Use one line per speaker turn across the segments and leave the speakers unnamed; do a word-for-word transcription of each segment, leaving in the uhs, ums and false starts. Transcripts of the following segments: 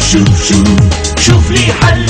شوف شوف شوف لي حل.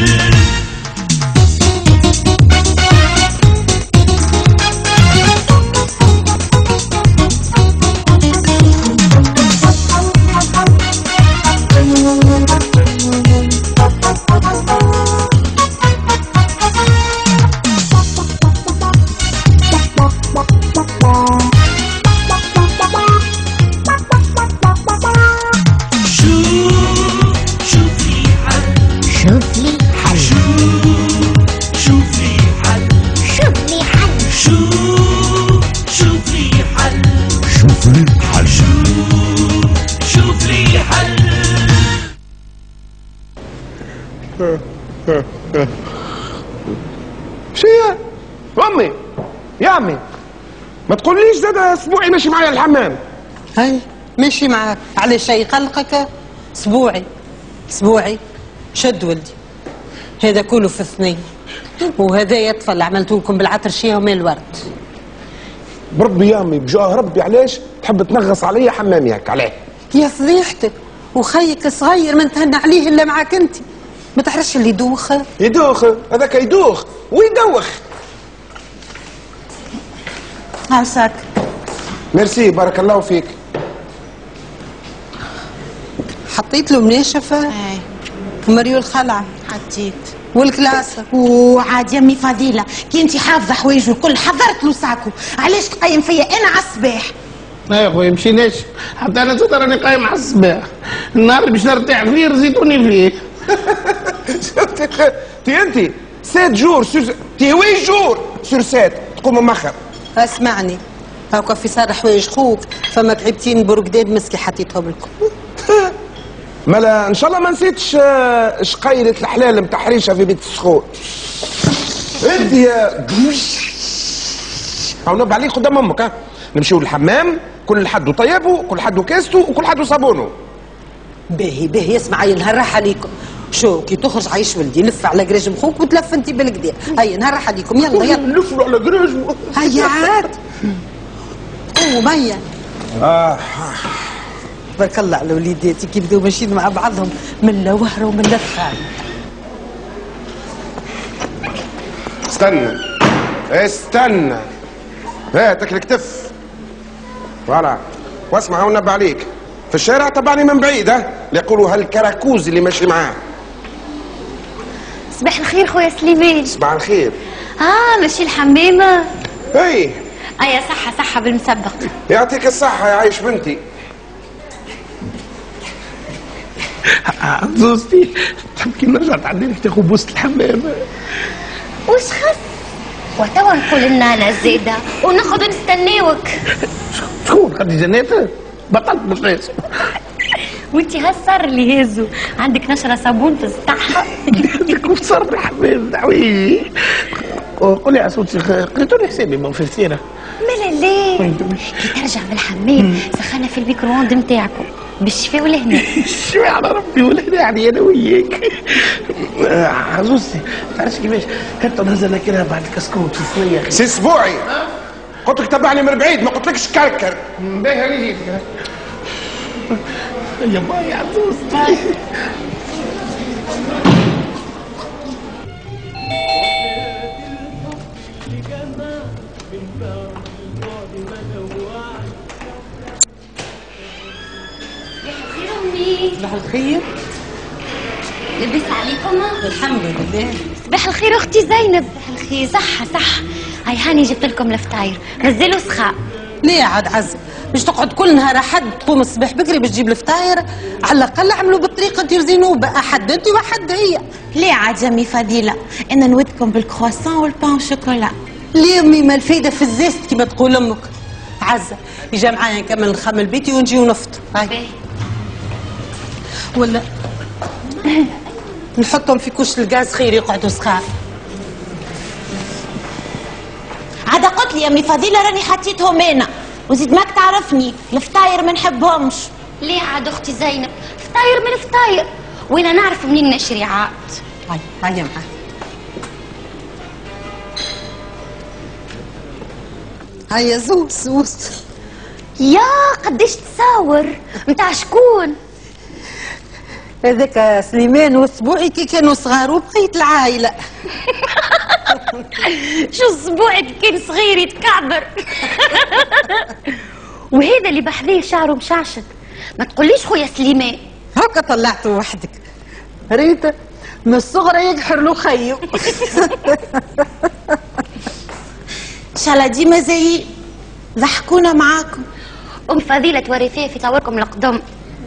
شيء امي يا عمي ما تقوليش زاد اسبوعي ماشي معايا الحمام.
هاي ماشي معاك على شيء يقلقك؟ اسبوعي اسبوعي شد ولدي، هذا كله في الثنية، وهذا يطفى اللي عملتوا لكم بالعطرشيه وماء الورد.
بربي يا امي بجاه ربي علاش تحب تنغص عليا حمامي هيك عليه؟
يا فضيحتك، وخيك صغير ما نتهنى عليه الا معاك انت، ما تعرفش اللي يدوخ؟
يدوخ هذاك يدوخ ويدوخ.
عساك.
ميرسي بارك الله فيك.
حطيت له مناشفة؟
اي.
ومريو الخلعة؟
حطيت.
والكلاسة؟
وعاد يا امي فضيلة كي انتي حافظة حوايجه الكل حضرت له ساكو، علاش تقيم فيا انا على الصباح؟
لا يا خويا مشيناش، حتى انا زاد راني قايم على الصباح، النهار اللي باش نرتاح فيه رزيتوني فيه.
تي انت سات جور سور تي وي جور سور سات تقوم مخر.
اسمعني هاكا في صار حوايج خوك، فما تعبتين برقداد مسكي حطيتهم لكم.
مالا ان شاء الله ما نسيتش شقيرة الحلال نتاع حريشه في بيت السخون. انت يا او نب عليك قدام امك. ها نمشيو للحمام كل حد وطيبه، كل حد وكاسته، وكل حد وصابونه.
باهي باهي اسمع يا نهار راح عليكم. شو كي تخرج عايش ولدي لف على قراج مخوك وتلف انت بالكدا. هيا نهار راح عليكم يلا يلا
نلفوا على قراج.
هيا عاد قوم هيا.
اه
تبارك الله على وليداتي كي بداو ماشيين مع بعضهم من لا وهره ومن لا فخار.
استنى استنى هاتك الكتف فوالا. واسمع ونبه عليك في الشارع تبعني من بعيد. ها يقولوا هالكراكوز اللي ماشي معاه.
صباح الخير خويا سليمان.
صباح الخير.
اه ماشي الحمامة؟
اي
ايا صحة صحة بالمسبق.
يعطيك الصحة يا عايش بنتي.
زوزتي تحب كي نرجع تعلمك تاخذ بوسة الحمام؟
وش خص؟ وتوا نقول لنا انا زيدة وناخذ نستناوك.
شكون خدي جناتها؟ بطلت بالرئيس.
وانتي هالصار اللي هزو عندك نشرة صابون في السطح.
كيف صار الحمام دعوي؟ قولي يا صوتي قلتوا لي حسابي ما في السيرة.
مالا ليه؟ كي ترجع من الحمام سخنها في الميكرووند نتاعكم بالشفاء والهنا.
الشفاء على ربي والهنا يعني انا وياك. عزوزتي تعرفش كيفاش حتى نهز ناكلها بعد الكسكوت في الصينية.
سي اسبوعي قلت لك تبعني من بعيد ما قلتلكش كركر.
باهي انا جيت يا باي يا عزوزتي.
صباح الخير.
لبس عليكم؟
الحمد لله.
صباح الخير اختي زينب. صباح الخير. صحة صح. هاي هاني جبت لكم الفطاير نزلوا سخاء.
ليه عاد عزم باش تقعد كل نهار احد تقوم الصباح بكري باش تجيب الفطاير؟ على الاقل عملوا بالطريقه دير زينوبه، احد انت واحد هي.
ليه عاد يا امي فضيلة انا نودكم بالكرواسون والبان شوكولا.
ليه امي ما الفايده في الزيت كما تقول امك؟ عزه يجي معايا نكمل نخمل بيتي ونجيو نفطر. هاي ولا نحطهم في كوش الغاز خير يقعدوا سخان.
عاد قلت لي يا امي فضيلة راني حطيتهم انا، وزيد ماك تعرفني الفطاير ما نحبهمش.
ليه عاد اختي زينب؟ فطاير من فطاير وانا نعرف منين نشري عاد.
هاي هاي معايا. هاي يا زوز زوز.
يا قديش تصاور متاع شكون؟
هذاك سليمان وسبوعي كي كانوا صغار وبقيت العائله.
شو اسبوعك كان صغير يتكعبر. وهذا اللي بحذيه شعره مشعشط، ما تقوليش خويا سليمان.
هكا طلعته وحدك ريتا من الصغر يقحر له خيو.
ان شاء الله ديما زي ضحكونا معاكم.
ام فضيله تورثيه في طوركم القدم.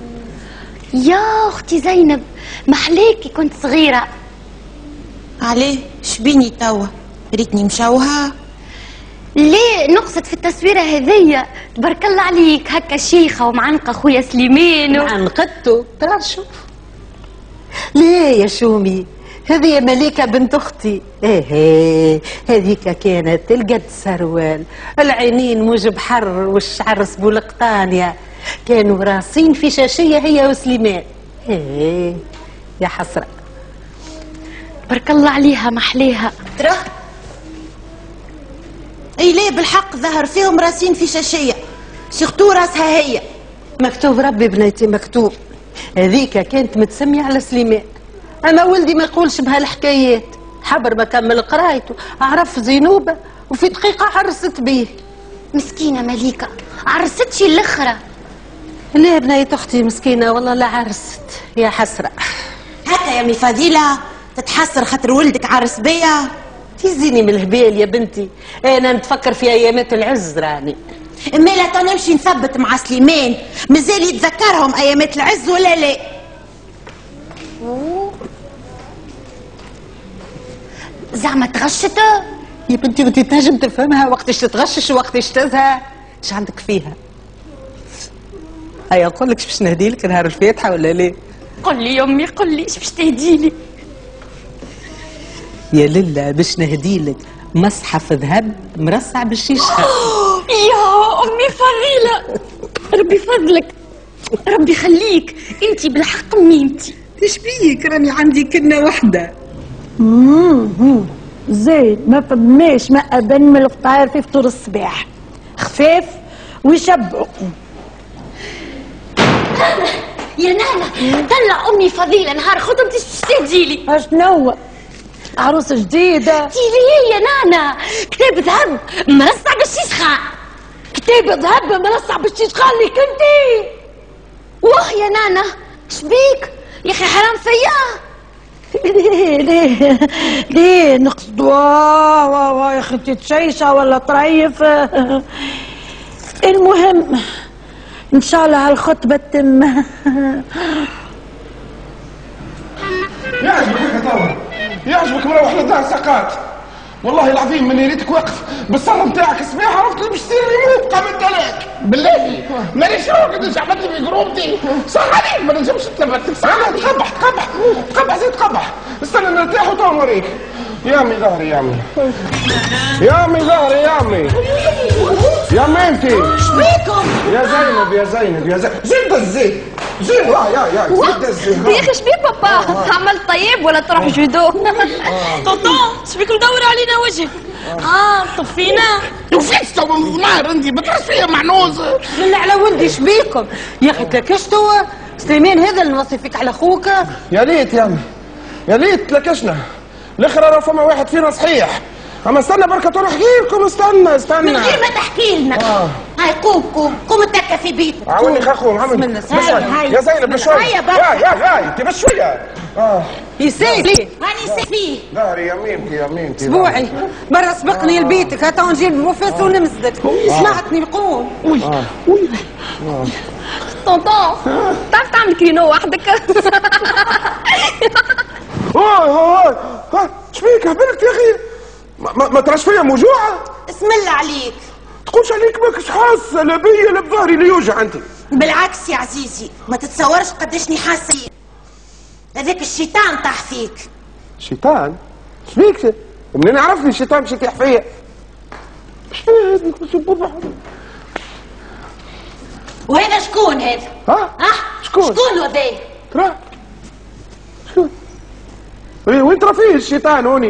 يا اختي زينب محليكي كنت صغيره.
عليه شبيني توا ريتني مشوهه.
ليه نقصد في التصويره هذيا؟ تبارك الله عليك هكا شيخه ومعنقه خويا سليمان و...
عنقدته ترى شوف. ليه يا شومي هذه مليكة بنت أختي. إيه هذيك كانت القد سروال، العينين موجب حر والشعر سبول قطانية، كانوا راسين في شاشية هي وسليمان. إيه يا حسرة.
بارك الله عليها محليها.
ترى اي ليه بالحق ظهر فيهم راسين في شاشية، سيختو راسها هي.
مكتوب ربي بنيتي مكتوب. هذيك كانت متسمية على سليمان، أما ولدي ما يقولش بهالحكايات، حبر ما كمل قرايته عرف زينوبة وفي دقيقة عرست بيه.
مسكينة مليكة عرستش الأخرى.
ليه بنية أختي مسكينة والله لا عرست يا حسرة.
هكا يا مي فضيلة تتحسر خاطر ولدك عرس بيا؟
تيزيني من الهبال يا بنتي، أنا نتفكر في أيامات العز راني.
اما لا تنمشي نثبت مع سليمان، مازال يتذكرهم أيامات العز ولا لا؟
زعما تغشت؟
يا بنتي وانت تنجم تفهمها وقتاش تتغشش وقتاش تزهى، ايش عندك فيها؟ هيا نقول لك باش نهدي لك نهار الفاتحة ولا لا؟
قل لي يا امي قل لي ايش باش تهدي لي؟
يا لله باش نهدي لك مصحف ذهب مرصع بالشيشة.
يا امي فضيلة ربي فضلك ربي يخليك، انتي بالحق ميمتي.
ايش بيك راني عندي كلمة واحدة.
امم زين ما فماش ما ابن من الفطاير في فطور الصباح، خفاف ويشبعوا.
يا نانا طلع امي فضيله نهار خطبتي باش تهدي لي.
اشنو عروسه جديده؟
تيلي يا نانا كتاب ذهب مرصع بالشيشخه.
كتاب ذهب مرصع بالشيشخه اللي كنتي؟
واه يا نانا شبيك يا اخي حرام فيا.
ليه ليه ليه نقصد واه يا اختي تشيشه ولا طريف. المهم ان شاء الله هالخطبه تتم.
يعجبك هكا توا، يعجبك مروح للدار ساقات. والله العظيم من ريتك واقف بالصرة نتاعك الصباح عرفت اللي باش تصير يموت قامت عليك.
بالله مانيش روح قداش عملت لي في قروبتي صح عليك ما نجمش نثبت.
صح تقبح تقبح تقبح زيد تقبح. استنى نرتاح وتوا نوريك. يا امي ظهري يا امي، يا امي ظهري يا امي، يا امي انتي
شبيكم؟
يا زينب يا زينب يا زينب زيد الزيت زيد. يا يا يا زيد الزيت.
يا اخي شبيك بابا عملت طيب ولا تروح جودو؟
طنطون شبيك مدور علينا وجهك؟ اه طفينا
وفيت تو من نهار انت ما تحس فيا معنوز.
من على ولدي شبيكم يا اخي تلكشتوا سليمان هذا اللي نوصي فيك على اخوك.
يا ليت يا امي يا ليت تلكشنا الاخر راه فما واحد فينا صحيح. اما استنى بركة تو نحكي لكم. استنى استنى
من غير ما تحكي لنا.
آه.
هاي قوم قوم قوم اتكى في بيتك.
عاوني خاخوم عاوني بشوية يا زينب بشوية.
هيا
يا
بركة.
يا يا انت بشوية. اه
يسيب
هاني سفيه.
ظهري يا ميمتي يا ميمتي.
اسبوعي برا سبقني لبيتك هاتا نجيب البوفيس ونمسدك. سمعتني قوم.
طنطون تعرف تعمل كرينو وحدك؟
هاي هاي هاي شبيك هبلت يا اخي؟ ما, ما, ما تراش فيا موجوعة؟
اسم الله عليك.
تقولش عليك ماكش حاسة لا بيا لا بظهري اللي يوجع انت.
بالعكس يا عزيزي ما تتصورش قداشني حاسة. هذاك الشيطان طاح فيك.
شيطان؟ شبيك؟ منين عرفني الشيطان باش يطيح فيا؟ اش فيها هذيك باش يبوظ.
وهذا شكون هذا؟
ها؟
ها؟
شكون؟
شكون هذا؟
ترى شكون؟ ايه وين ترى فيه الشيطان هوني؟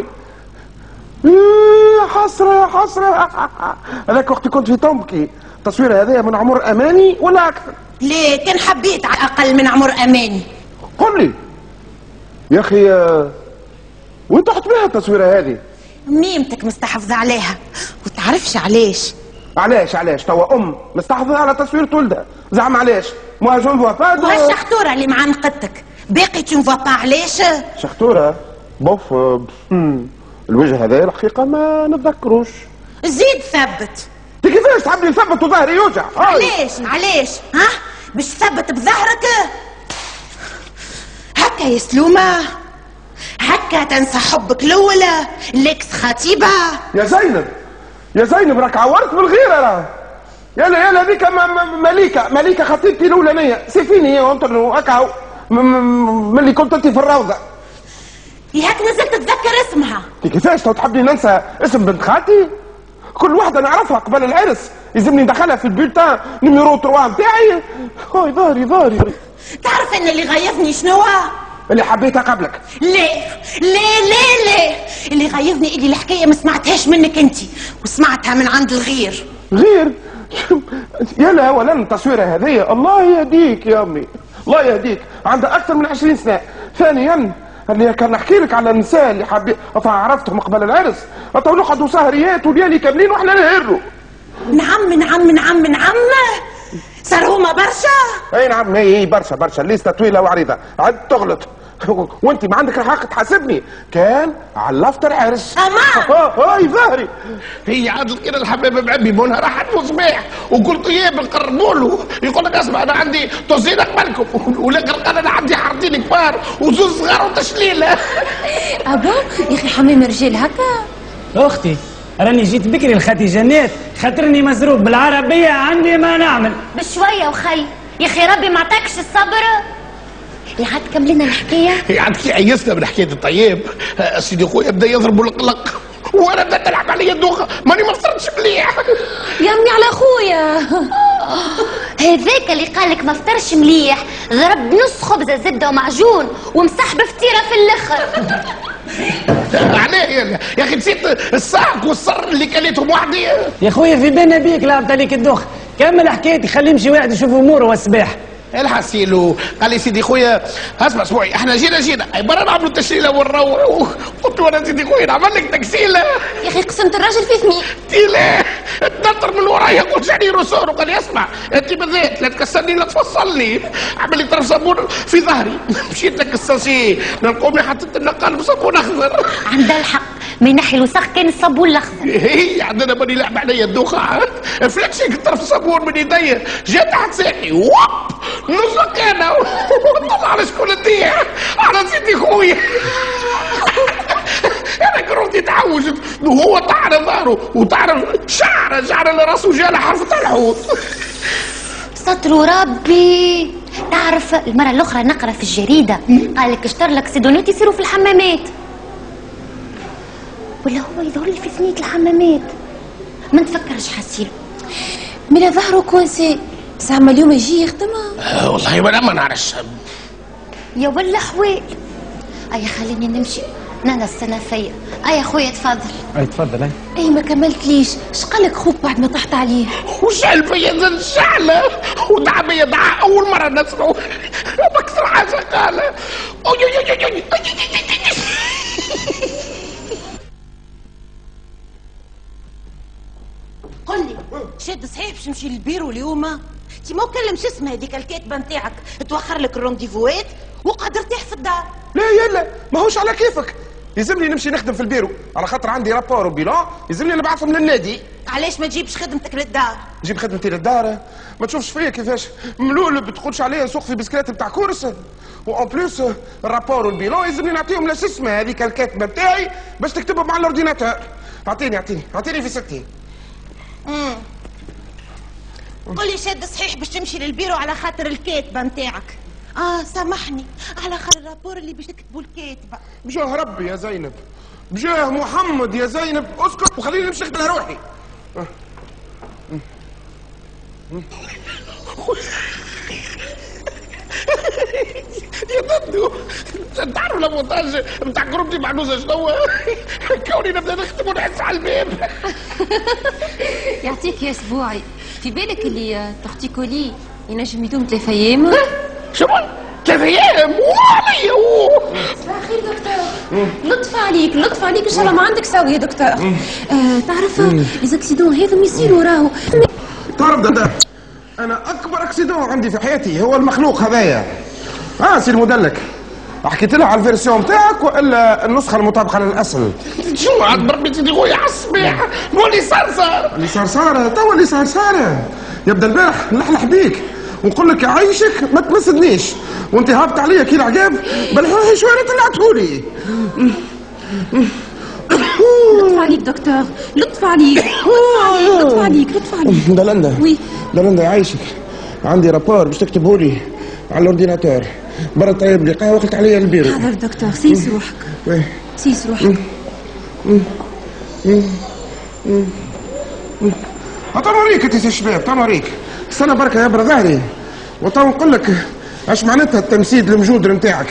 ايه حسرة يا حسرة. هذاك وقت كنت في طنبكي التصوير هذايا من عمر اماني ولا اكثر؟
ليه كان حبيت على الاقل من عمر اماني.
قل لي يا اخي وانت حط بيها التصويره هذه؟
ميمتك مستحفظه عليها وتعرفش علاش؟
علاش علاش توا ام مستحفظه على تصوير ولدها زعما علاش؟ موا جو نفوا با
وهالشخطوره اللي مع نقدتك باقي تو نفوا با علاش؟
شخطوره بوف الوجه هذا الحقيقه ما نتذكروش.
زيد ثبت.
انت كيفاش تحبني نثبت وظهري يوجع؟
علاش علاش ها باش تثبت بظهرك هكا يا سلومه؟ هكا تنسى حبك الاول ليكس خطيبه؟
يا زينب يا زينب راك عورت بالغيره راه. يلا يلا هذيك مليكه مليكه خطيبتي الاولانيه سيفيني هي وانطر هكا ملي كنت انت في الروضه.
ياك نزلت تتذكر اسمها؟
انت كيفاش تو تحبني ننسى اسم بنت خالتي؟ كل واحده نعرفها قبل العرس يلزمني ندخلها في البولتان نيميرو ثلاثة نتاعي. هاي ظهري ظهري.
تعرف ان اللي غيظني شنو؟
اللي حبيتها قبلك.
ليه ليه ليه ليه اللي غيظني اللي الحكايه ما سمعتهاش منك انت وسمعتها من عند الغير.
غير؟ يلا اولا التصويره هذه الله يهديك يا امي الله يهديك عندها اكثر من عشرين سنه. ثانيا اللي كان نحكي لك على النساء اللي حبيت عرفتهم قبل العرس تو نقعدوا سهريات وليالي كاملين واحنا نهروا.
نعم نعم نعم نعم صار هما برشا.
اي نعم اي برشا برشا الليسته طويله وعريضه عاد تغلط وانت ما عندك الحق تحاسبني. كان علفت العرس.
امان
هاي ظهري.
هي عادت كده الحبيبه بعبي منها راحت وصباح وقلت ايه بنقربوا له يقول لك اسمع انا عندي توزين قبلكم ولكن قال انا عندي حارتين كبار وزوز صغار وتشليله.
ابو يا اخي حمام رجال هكا.
اختي راني جيت بكري لخاتي جنات خاطرني مزروب بالعربيه عندي ما نعمل.
بشويه وخي يا اخي ربي ما عطاكش الصبر. يا عاد كملنا الحكايه.
يا عاد كي عيسنا من حكايه الطيب سيدي خويا بدا يضرب القلق وانا بدات تلعب عليا الدوخه ماني ما فطرتش مليح.
يا امي على خويا
هذاك اللي قالك ما فطرش مليح ضرب نص خبزه زبده ومعجون ومسح بفطيره في الاخر.
عليه يا اخي نسيت الصاق والصر اللي كليتهم وحدي.
يا خويا في بالنا بيك لعبت عليك الدوخ. كمل حكايتي خلي يمشي واحد يشوف اموره والصباح.
الحسيلو قال لي سيدي خويا اسمع اسبوعي احنا جينا جينا اي برا نعملوا التشليله ونروحوا. قلت له انا سيدي خويا نعمل لك تكسيله.
يا اخي قسمت الراجل في ثمين.
تيلاه تنطر من ورايا قلت شعني رسول وقال لي اسمع انت بالذات لا تكسرني لا تفصلني. عمل لي طرف صابون في ظهري مشيت لك الساسي نلقومي حطيت النقال بصابون اخضر.
عندها الحق ما ينحي الوسخ كان الصابون الاخضر.
هي عندنا ماني لعب عليا الدوخه فلكشيك طرف صابون من يدي جات تحت ساقي ووب نزلك انا وطلع على شكون الديع على سيدي خويا. انا كرهت تعوجت وهو طعن ظهره وطعن شعره شعره لراسه جاله حرفه الحوت.
ستر ربي. تعرف المره الاخرى نقرا في الجريده قال لك اشتر لك سيدونيت يصيروا في الحمامات ولا هو يظهر لي في ثنيه الحمامات ما نتفكرش حسيل
من ظهره كونسي زعما اليوم يجي يخدمها.
أه والله وانا ما نعرفش
يا ولا حوال. اي خليني نمشي نانا السنه فيا. اي خويا تفضل.
اي تفضل. اي
اي ما كملتليش شقالك خوك بعد ما طحت عليه؟
وشعل فيا زل شعله ودعا بيا دعاء اول مره نسمعه بكثر حاجه قال.
قل لي شاد صحيح باش نمشي للبيرو اليوم؟ انت ما كلم شو اسمها هذيك الكاتبه نتاعك توخر لك الرونديفوات وقادر ترتاح في الدار.
لا يلا ماهوش على كيفك يلزمني نمشي نخدم في البيرو على خاطر عندي رابور وبيلون يلزمني نبعثهم للنادي.
علاش ما تجيبش خدمتك للدار؟
نجيب خدمتي للدار؟ ما تشوفش فيا كيفاش ملول بتقولش عليا نسوق في بسكليت بتاع كورس وان بلوس الرابور والبيلون يلزمني نعطيهم لاسسمه هذيك الكاتبه نتاعي باش تكتبهم على الاورديناتور. اعطيني اعطيني اعطيني في ستين.
امم قل لي شاد صحيح باش تمشي للبيرو على خاطر الكاتبه نتاعك؟ اه سامحني على خاطر الرابور اللي باش تكتبوا الكاتبه.
بجاه ربي يا زينب بجاه محمد يا زينب اسكت وخليني نمشي نخدم روحي.
يا دندو تعرف المونتاج بتاع كروبتي معنوزه شنو؟ كوني نبدا نخدم ونحس على الباب.
يعطيك يا اسبوعي في بالك اللي تورتيكولي ينجم يدوم ثلاث ايام؟
شو ثلاث ايام وعليا.
صباح الخير دكتور. لطف عليك لطف عليك ان شاء الله ما عندك سوي يا دكتور. آه تعرف لي زاكسيدون هذا يصيروا راهو.
تعرف دادا انا اكبر اكسيدون عندي في حياتي هو المخلوق هذايا. اه سي المدلك حكيت لها على الفيرسيون نتاعك والا النسخه المطابقه للاصل؟
شو عاد بربي سيدي خويا على الصباح مولي صار صار
اللي صار صار توا اللي صار صار. يبدا البارح نلحلح بيك ونقول لك يعيشك ما تمسدنيش وانت هابط عليا كي العقاب بالحوحي شويه طلعتهولي.
لطف عليك دكتور لطف عليك لطف عليك لطف عليك.
دلندا
وي
دلندا يعيشك عندي رابور باش تكتبهولي على الاورديناتور برا طيب لي قهوه وقلت عليا البيرو.
حاضر دكتور سيس روحك سيس روحك.
تو نوريك انت يا شباب تو نوريك. استنى بركه يا برا ظهري وتو نقول لك اش معناتها التمسيد المجودر نتاعك.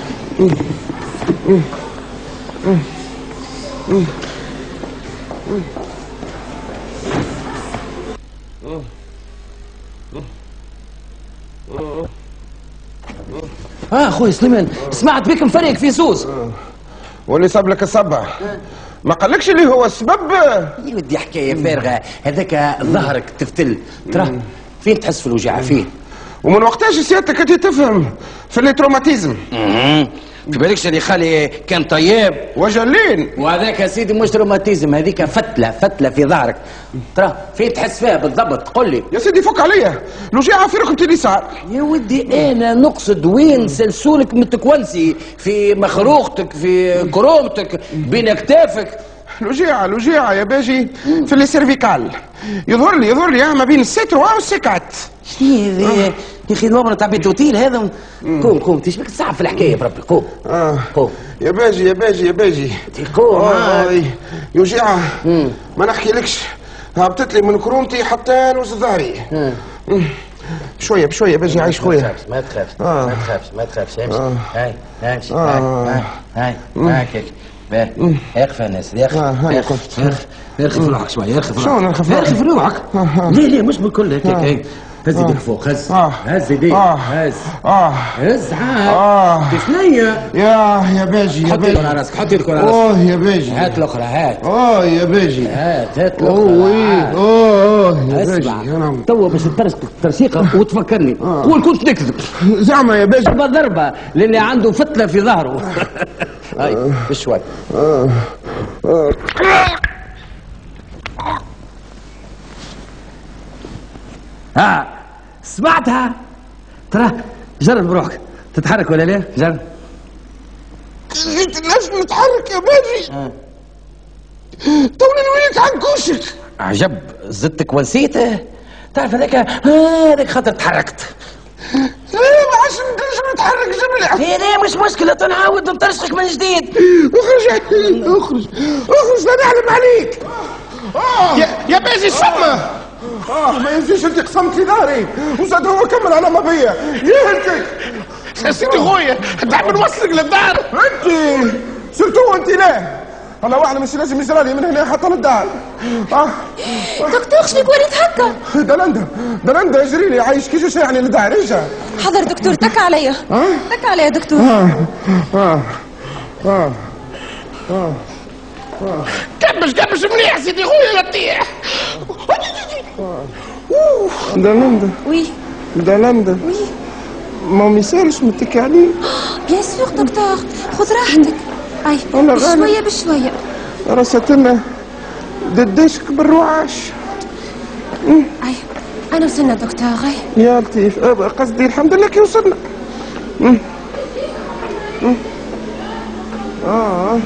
اه خويا سليمان سمعت بك مفرق في زوز.
واللي صاب لك الصبع ما قالكش اللي هو السبب؟
يا ودي حكايه فارغه هذاك ظهرك تفتل ترى فين تحس في الوجاعه فين؟
ومن وقتاش سيادتك انت تفهم في التروماتيزم؟
في بالكش اللي خالي كان طيب
وجلين
وهذاك يا سيدي مش تروماتيزم هذيك فتله فتله في ظهرك ترى فين تحس فيها بالضبط قل لي
يا سيدي فك عليا الوجاعه في ركبتي اليسار.
يا ودي انا نقصد وين سلسولك متكونسي في مخروقتك في كرومتك بين اكتافك.
الوجيعه الوجيعه يا باجي في اللي سيرفيكال يظهر لي يظهر لي ما بين الستر والسكات.
شنو هذا يا اخي الوبره تاع بيت اوتيل هذا؟ قوم قوم تشبك تصعب في الحكايه بربي قوم.
اه
قوم
يا باجي يا باجي يا باجي
قوم.
اه يوجيعه ما نحكيلكش هبطت لي من كرومتي حتى نوز ظهري. بشويه بشويه باجي عايش خويا.
ما تخافش
آه.
ما تخافش ما تخافش امشي
آه.
هاي امشي
آه.
هاي هاي هاكك باهي اخف يا ناس اخف اخف ارخي في روحك شويه ارخي في روحك.
شو نرخي في
ارخي في روحك؟ لا لا مش بالكل هيك هيك هز يديك فوق هز هز يديك هز هز عاد ثنية.
يا يا باجي يا
حط
باجي
يدك على راسك حط يدك على راسك.
اوه يا باجي
هات الاخرى هات.
اه يا باجي
هات هات
اوه
الاخرى.
اوه يا باجي
اسمع توا باش ترسك ترسيقه وتفكرني قول كنت تكذب
زعما يا باجي
ضربه ضربه لاني عنده فتله في ظهره. هاي بشوي. ها سمعتها ترى جرب بروحك تتحرك ولا لا؟ جرب.
خليت الناس نتحرك يا باجي توني نوليك عنكوشك.
عجب زدتك ونسيته تعرف هذاك هذاك خاطر تحركت.
لا ما عادش نقدرش نتحرك جبلة.
لا لا مش مشكلة تنعاود نطرشك من جديد.
اخرج اخرج اخرج لا نعلم عليك.
آه. يا, يا باجي الشمة
اه ما ينزلش انت قسمت لي ظهري وزاد هو كمل على ما بيا يهلكك.
يا سيدي خويا تعب نوصلك للدار.
انت سرتو انت لا الله اعلم ايش لازم يجرى لي من هنا حتى للدار. اه
دكتور شنو وليت هكا؟
دلندا دلندا يجري لي عايش كي جوش يعني للدار اجا.
حاضر دكتور تك عليا تك عليا دكتور.
اه اه اه اه
كبش كبش مليح سيدي خويا يطيح.
دلندا
وي
دلندا
وي
ما ميسالش متكي عليه.
بيان سور دكتور خذ راحتك. اي بشويه بشويه
رصتنا ددشك بالرعاش.
اي انا وصلنا دكتور. اي
يا لطيف قصدي الحمد لله كي وصلنا. اه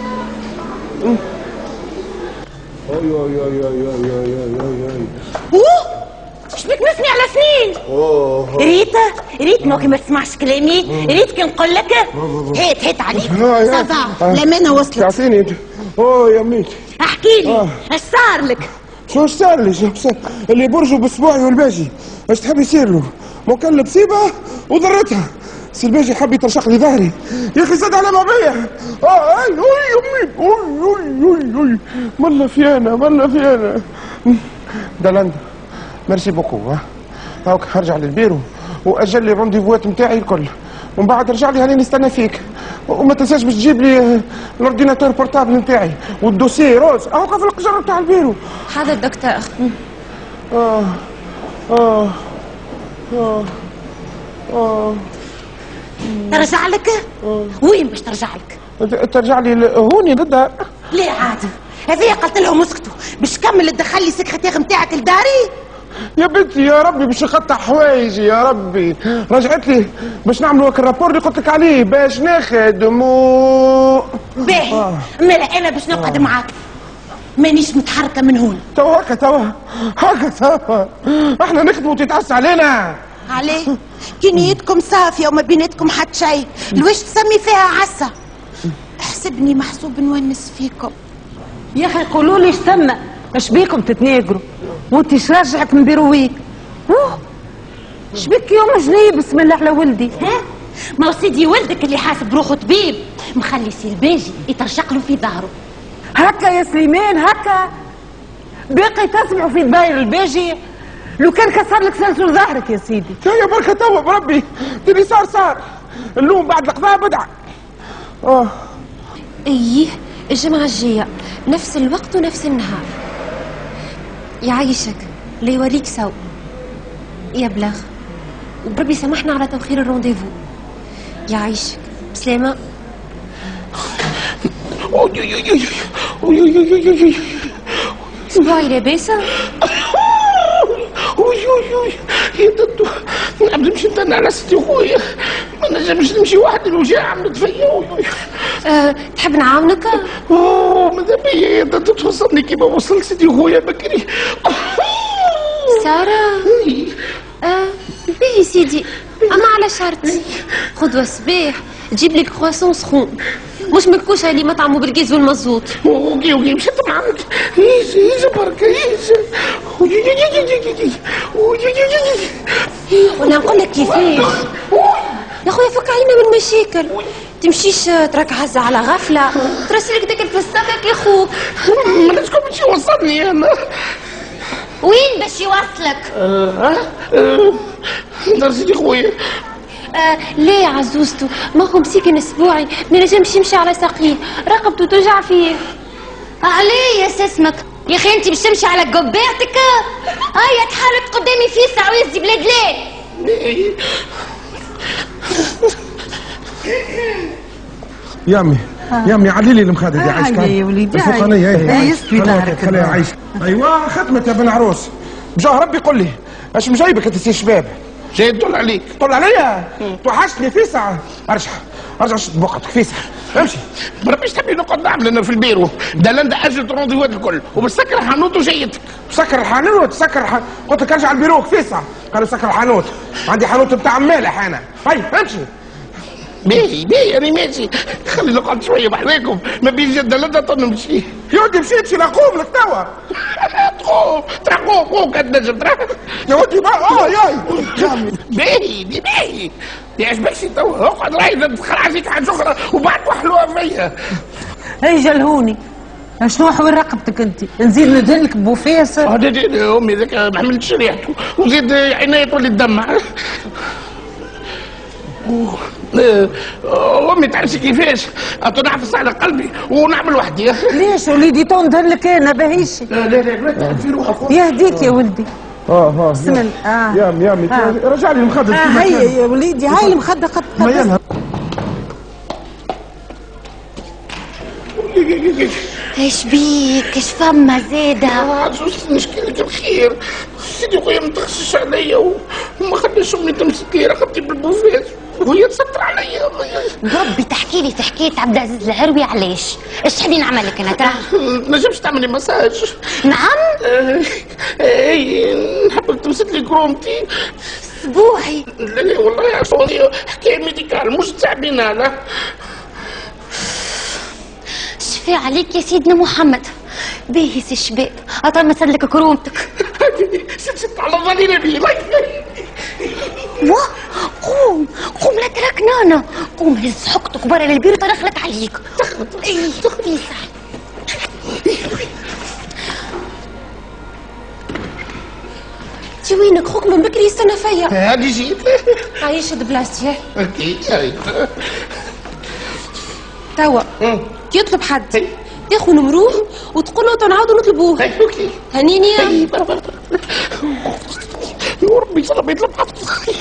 اوي اوي اوي اوي اوي اوي اوي
اوه شبيك نسمع على سنين.
اوه
ريت ريت موكي ما تسمعش كلامي. ريت كي نقول لك هيت هيت عليك صافا الامانه وصلت.
تعطيني اوه يا ميت
احكي لي اش صار لك؟
شو اش صار لي؟ شو صار اللي برجو باسبوعي والباجي اش تحب يصير له؟ مكلب مصيبه وضرتها. سي الباجي حب يترشق لي ظهري يا اخي زاد على ما بيا. اه اي اوي يمي اوي اوي اوي اوي ملا فيانا ملا فيانا. دلندا ميرسي بوكو. ها هاك هرجع للبيرو واجل لي الرونديفوات نتاعي الكل ومن بعد رجع لي هاني نستنى فيك، وما تنساش باش تجيب لي الاورديناتور بورتابل نتاعي والدوسي روز اهو في القجر نتاع البيرو.
حاضر دكتور.
اه اه اه اه
ترجع لك؟ وين باش ترجع لك؟
ترجع لي هوني للدار.
ليه عادي؟ هذه قلت لهم اسكتوا باش تكمل تدخل لي السكرتير نتاعك لداري؟
يا بنتي يا ربي باش نقطع حوايجي يا ربي، رجعت لي باش نعملوا هاك الرابور اللي قلت لك عليه باش نخدموا.
باهي آه. مالا انا باش نقعد معاك مانيش متحركه من هون.
توا هكا توا هكا توا احنا نخدموا وتتعس علينا.
عليه؟ كي نيتكم صافيه وما بيناتكم حتى شيء، لواش تسمي فيها عسه؟ احسبني محسوب نونس فيكم.
يا اخي قولوا لي تم اش بيكم تتناقروا وانت اش راجعك من بيرويك؟ اوه اش بك يوم جنيه بسم الله على ولدي؟
ها؟ ما هو سيدي ولدك اللي حاسب روحه طبيب مخلي سي الباجي يترشق له في ظهره.
هكا يا سليمان هكا باقي تسمعوا في داير الباجي؟ لو كان كسر لك سلسل ظهرك يا سيدي.
يا بركه توا بربي اللي صار صار، اللوم بعد القضاء بدع. اه
ايه الجمعة الجاية نفس الوقت ونفس النهار. يعيشك لا يوريك سو يا بلاغ، وبربي سامحنا على تأخير الرونديفو. يعيشك بسلامة. اسبوعي لاباسة؟
وي وي وي يا ددو نعم نمشي نتنى على ستي خويا، ما نجمش نمشي وحدي الوجاع عملت فيا. وي وي
أه، تحب نعاونك؟
اوه ماذا بيا يا ددو توصلني كيما وصل سيدي خويا بكري.
سارة أه باهي سيدي، أما على شرط غدوة الصباح تجيب لي الكرواسون سخون، مش من الكوشه اللي مطعمه بالكيز والمزوط.
اوكي اوكي مشيت معاك. يجي يجي بركه يجي.
وانا نقول لك كيفاش يا خويا، فك علينا من المشاكل. تمشيش تراك هزه على غفله ترسلك داك الفساكك يا خوك.
ما لازمكم باش يوصلني انا.
وين باش يوصلك؟
اه دار سيدي خويا.
آه ليه يا عزوزتو، ما هو مسكين اسبوعي ما نجمش يمشي على ساقيه، رقبته توجع فيه.
عليه يا اسمك يا اخي انت باش تمشي على قبيعتك؟ هيا تحرك قدامي فيسع ويزي بلاد ليه.
يا امي يا امي علي لي المخده دي عايش
يا وليدي
الفوقانيه هي
يسبي ظهرك
خليها عايش. ايوا خدمت يا بن عروس بجاه ربي قل لي اش مجايبك انت سي شباب؟
جاي تطل عليك.
طل عليا توحشتني فيسع. ارجع ارجع شد بقعتك فيسع امشي.
ما ربيش تحبي نقعد نعمل انا في البيرو ده لندا اجل رونديوات الكل وبسكر الحانوت وجيتك.
سكر الحانوت سكر الح... قلت لك ارجع البيروك فيسع قالوا سكر الحانوت. عندي حانوت بتاع مالح انا. هاي امشي.
باهي باهي انا ماشي، خلي نقعد شويه بحذاكم ما بين جده لندا نمشي.
يا ودي مشيت لا قوم لك توا.
تقوم تقوم قوم قد نجم
يا ودي بقى اه ياي.
باهي دي باهي دي عجبكش توا اقعد راهي تدخل عليك حاجه اخرى وبعد وحلوها فيا.
هي جلهوني شنو حول رقبتك انت؟ نزيد ندهنلك بوفاس؟
اه امي ذاك ما حملتش ريحته وزيد عينيا تولي تدمع. امي تعرفي كيفاش؟ نعفس على قلبي ونعمل وحدي.
ليش وليدي تو ندهنلك انا باهيش؟
لا لا لا تعرف في روحك.
يهديك يا ولدي.
اه اه
بسم الله. اه
يا امي يا امي رجع لي المخده.
اه هيا يا وليدي هاي المخده قد قد
ايش بيك؟ ايش فما زاده؟
عزوزتي نشكيلك الخير، سيدي خويا ما تخشش عليا وما خلاش امي تمسك لي رقبتي بالبوفاز وهي تستر عليا.
ربي تحكي لي حكايه عبد العزيز العروي علاش؟ ايش تحبي نعمل لك انا ترى؟
نجمش تعملي مساج؟
نعم؟
اي نحبك تمسك لي كرومتي.
اسبوعي؟
لا لا والله يا عصوني حكايه ميديكال مش تعبينها لا.
شفي عليك يا سيدنا محمد. باهي سي الشباب عطا مسلك كرومتك.
ست ست على ظني نبي
واه قوم قوم لا تركنا انا. قوم هز حقتك برا للبيرو ترخلت عليك. اي فيسع.
انت وينك؟ خوك من بكري يستنى فيا.
هادي جيت.
هاي شد بلاصتي.
اكيد.
توا كي يطلب حد تاخذ نمروه وتقول له تنعاودوا نطلبوه.
اوكي.
هنيني يا
ربي صلى الله يطلب حد.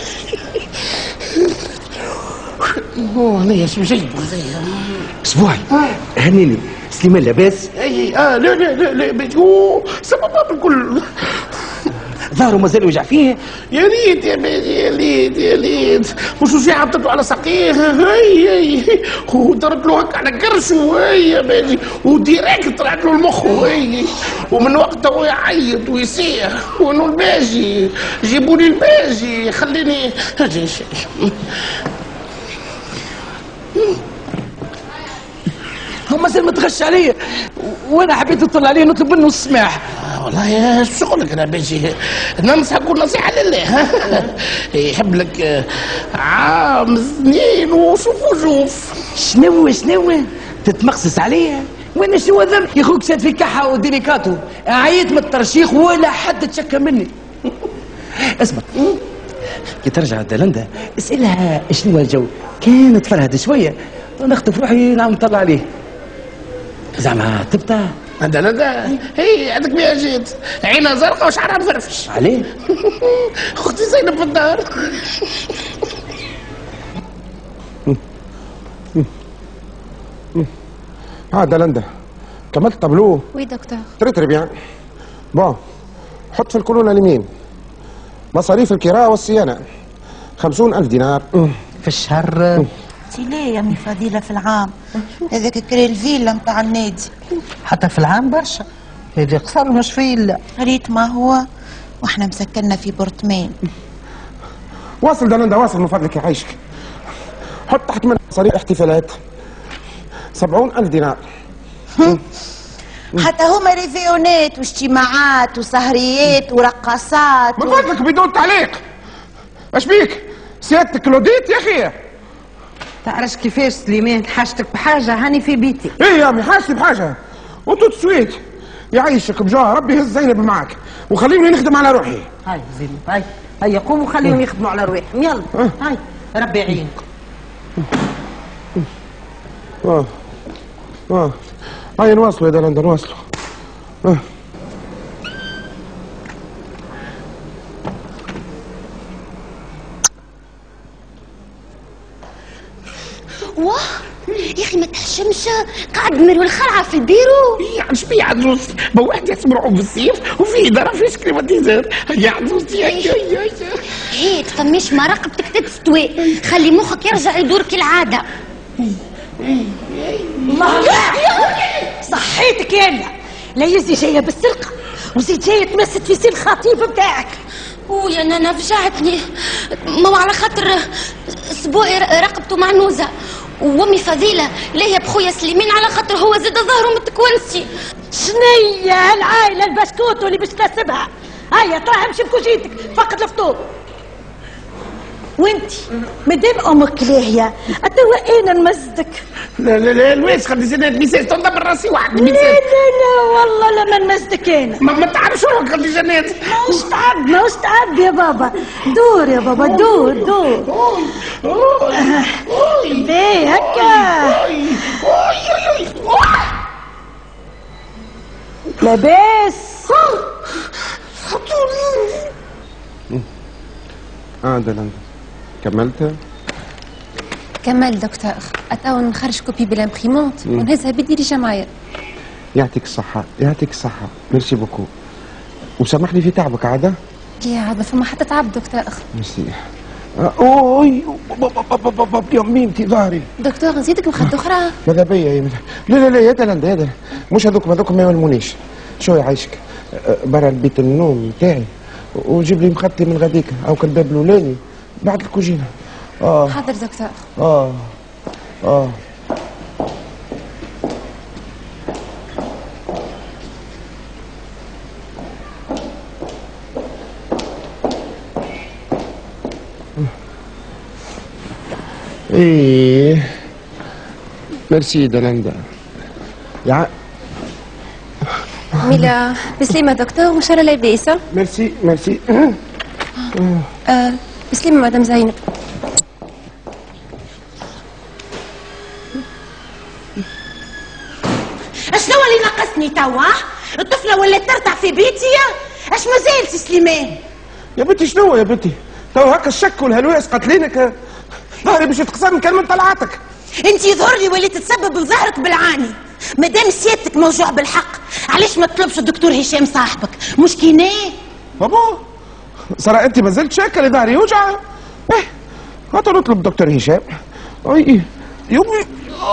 اوه انا يا جايب
اسبوعي هنيني سليمان لاباس؟
اي اه لا لا لا لا اوه سبب الكل
ظهره مازال يوجع فيه.
يا ريت يا بني يا ريت يا ريت مش وجع حطيته على ساقيه هاي هاي ودرت له هكا على كرشه هاي يا بني وديريكت طلعت له المخ هاي ومن وقتها هو يعيط ويصيح وانه الباجي جيبوا لي الباجي خليني اجي شيء.
هو مازال ما تغش عليا وانا حبيت نطلع عليه نطلب منه السماح.
آه والله يا شغلك انا باجي ننصحك كل نصيحه لله. يحب لك عام سنين وشوف وشوف.
شنو شنو تتمقصص عليا وانا شنو ذنب يا خوك شاد في كحه وديليكاتو عييت من الترشيخ ولا حد تشكى مني. اسمع كي ترجع دلندا اسالها شنو الجو كان تفرهد شويه ونخطف روحي نعم نطلع عليه. زعما تبتا
هذا لا هي عندك بيها جيت عينها زرقاء وشعرها مفرفش.
عليه؟
اختي زينب في الدار.
هذا لندا كملت طابلوه.
وي دكتور.
تري تري بيان. بون حط في الكولونة اليمين مصاريف الكراء والصيانة خمسون ألف دينار
في الشهر.
ليه يا امي فضيله في العام هذاك كري الفيلا نتاع النادي
حتى في العام برشا هذه قصر مش فيلا
ريت ما هو واحنا مسكننا في بورتمان.
واصل دلندا واصل من فضلك يعيشك. حط تحت من مصاريف احتفالات سبعون ألف دينار.
حتى هما ريفيونات واجتماعات وسهريات ورقصات
من فضلك بدون تعليق. اش بيك؟ سيادتك كلوديت يا اخي.
تعرفش كيفاش سليمان حاجتك بحاجه هاني في بيتي.
ايه يا امي حاجتي بحاجه وتوت سويت يعيشك بجاه ربي هز زينب معاك وخليني نخدم على روحي.
هاي زينب هاي هيا قوموا خليهم يخدموا على رواحهم يلا هاي ربي يعينك.
اه اه هيا نواصلوا يا دلندا نواصلوا. اه
واه يا اخي ما تحشمش قاعد مروي الخلعه في البيرو.
يا شبيه عزوز ما واحد يسمعوا بالسيف وفي اداره فيش كليماتيزر يا عزوزتي يا يا يا
هي تفميش ما رقبتك تتستوي خلي مخك يرجع يدور كالعاده.
الله صحيتك يلا لا يزي جايه بالسرقه وزيد جايه تمست في سيل الخطيب بتاعك.
ويا نانا فجعتني ما على خاطر اسبوعي رقبته معنوزه وامي فضيله ليا بخويا سليمان على خاطر هو زاد ظهره متكونسي.
شنية هالعائله البسكوتو اللي باش تناسبها. هيا طلع امشي بكوجيتك فقد الفطور. وانتي مادام امك لاهيه اتوا انا نمزدك.
لا لا لا الويس خلي زينات ميساج تنضرب بالراسي واحد
لا لا لا والله لما نمزدك انا.
ما, ما تعرفش روحك خلي جنات.
ماهوش تعب ماهوش تعب يا بابا دور يا بابا دور دور. ليه هكا لاباس.
اه دلندا كملت؟
كمل دكتور. اتاو نخرج كوبي بالامبريمونت ونهزها بدي ريجا معايا.
يعطيك الصحة يعطيك الصحة ميرسي بوكو وسامحني في تعبك عادة؟
لا عاد فما حتى تعب دكتور.
ميرسي. اوي يا ميمتي ظهري.
دكتور نزيدك مخدة اخرى؟
ماذا بيا يا لا لا لا يا دلندا يا دلندا مش هذوك هذوك ما يولمونيش. شو يعيشك برا البيت النوم نتاعي وجيب لي مخدتي من غاديك او كالباب الاولاني بعد الكوجينه. اه
حاضر دكتور.
اه اه ايه ميرسي دلندا يا
ميلا بسليمة دكتور وإن شاء الله لاباس.
ميرسي ميرسي
آه بسليمة مدام زينب.
شنو اللي ناقصني توا؟ الطفله ولات ترتع في بيتي. اش مازال سي سليمان؟
يا بنتي شنو يا بنتي؟ تو هكا الشك والهلواس قاتلينك. ظهري باش يتقسم كلمة طلعتك.
انت يظهر لي وليت تسبب بظهرك بالعاني. مادام سيادتك موجوع بالحق علاش ما تطلبش الدكتور هشام صاحبك؟ مش كيناه؟
بابا صرا انت ما زلت شاكه ظهري يوجع. ايه هاتوا نطلب دكتور هشام. اي يمي.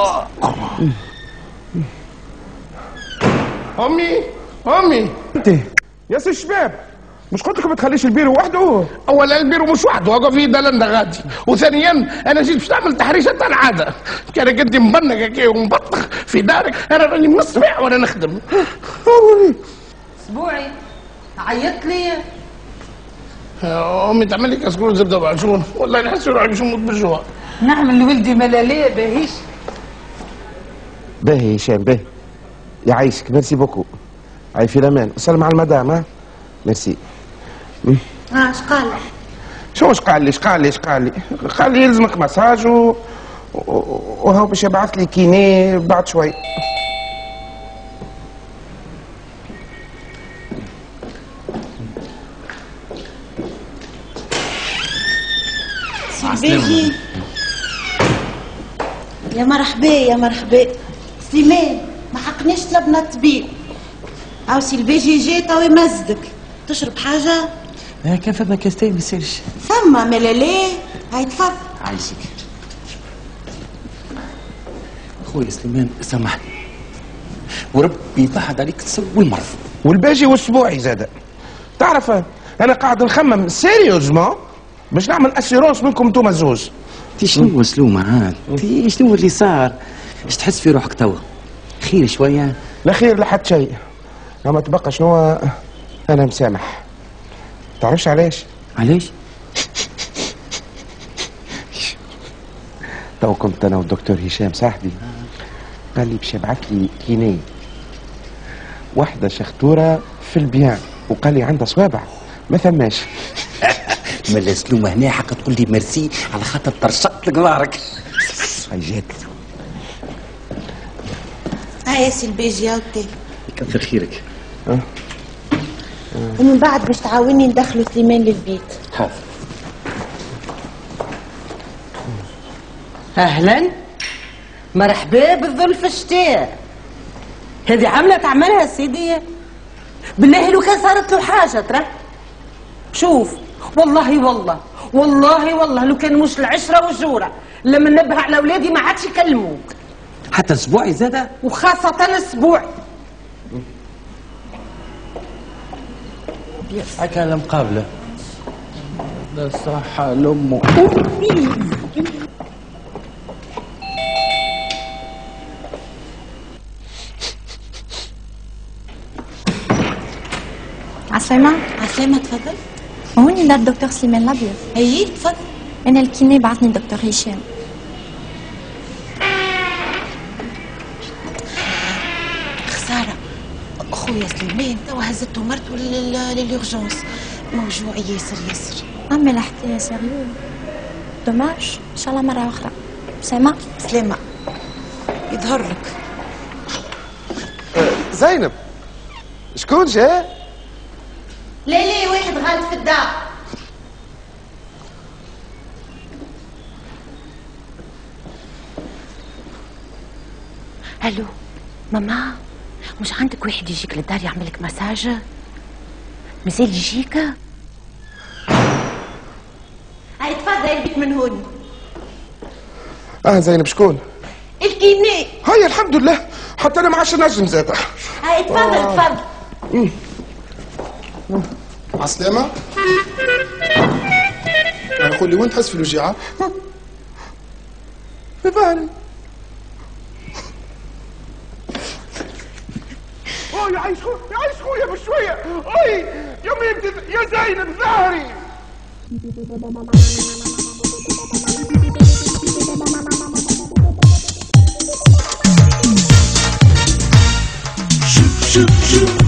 امي امي انت يا سي الشباب مش قلت لك ما تخليش البيرو وحده؟
اولا البيرو مش وحده واقف فيه دلندا غادي، وثانيا انا جيت باش نعمل تحريشه تاع العاده. كان قدي مبنق هكا ومبطخ في دارك انا راني مسمع وانا نخدم.
اسبوعي عيطت لي.
امي تعمل لي كسكور زبده وعجون والله نحس روحي باش نموت بالجوع.
نعمل لولدي ملاليه باهيش.
باهي هشام باهي يعيشك. ميرسي بوكو. عاي في الامان. سلم على المدام. ها ميرسي.
اه اش قال؟
شو اش قال لي؟ اش قال لي؟ اش قال لي؟ قال لي يلزمك مساج و... وهو باش يبعث لي كيني بعد شوي.
سلبيجي يا مرحبا يا مرحبا. سليمان ما حقناش طلبنا الطبيب. او سلبيجي جي تو يمزدك. تشرب حاجه؟
اه كان فما كاستين ما يصيرش.
فما ملاليه. هاي تفضل.
عايشك خويا سليمان سامحني وربي يبعد عليك تسوي المرض.
والباجي والاسبوعي زاد. تعرف انا قاعد نخمم سيريوزمون باش نعمل اسيرونس منكم انتوما الزوز.
انت شنو سلومة عاد؟ انت شنو اللي صار؟ اش تحس في روحك توا؟ خير شويه؟
لا خير لا حتى شيء. اما تبقى شنو انا مسامح. تعرفش علاش؟
علاش؟
تو كنت انا والدكتور هشام صاحبي قال لي باش يبعث لي كيني واحده شختوره في البيان وقال لي عندها صوابع ما ثماش.
ملا سلومة هنا حق تقول لي ميرسي على خاطر طرشقت لك ظهرك. هاي جات.
هاي يا سي البيجي يا ودي.
كثر خيرك.
أه؟
ومن بعد باش تعاوني ندخلوا سليمان للبيت.
حاضر.
اهلا مرحبا بالظلف الشتاء. هذه عامله تعملها سيدي بالله لو كان صارت له حاجه ترى. شوف والله والله والله والله لو كان مش العشره والجوره لما ننبه على اولادي ما عادش يكلموك.
حتى اسبوعي زاده
وخاصه اسبوع.
هكا المقابله لا صحة لأمه.
عسلامة.
عسلامة تفضل.
هوني لا الدكتور سليمان الأبيض.
اي تفضل.
أنا الكيني بعثني الدكتور هشام.
خسارة خويا سليمان توا هزته مرته لليورجونس موجوع ياسر ياسر.
أما الحكاية سيريو دوماج. إن شاء الله مرة أخرى. سلامة.
سلامة. يظهر لك.
أه زينب شكون جا؟
لا لا واحد غالط في الدار. الو ماما مش عندك واحد يجيك للدار يعمل لك مساج؟ مازال يجيك؟ هاي تفضل البيت من هون.
اه زينب شكون؟
الكيني.
هاي الحمد لله حتى انا ما عادش نجم زاد.
هاي تفضل آه. تفضل.
عسلامة. قول لي وين تحس في الوجيعة؟
في ظهري. اوه يعيش خويا يعيش خويا بشوية. اي يمي يا زينب ظهري.
شوف شوف شوف